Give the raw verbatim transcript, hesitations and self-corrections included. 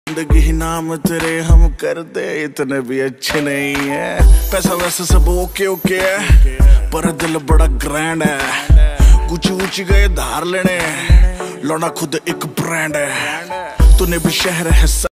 जिंदगी नाम तेरे हम करते इतने भी अच्छे नहीं है। पैसा वैसे सब ओके ओके है, पर दिल बड़ा ग्रैंड है। गुची ऊंची गए धार लेने, लौना खुद एक ब्रांड है। तूने भी शहर है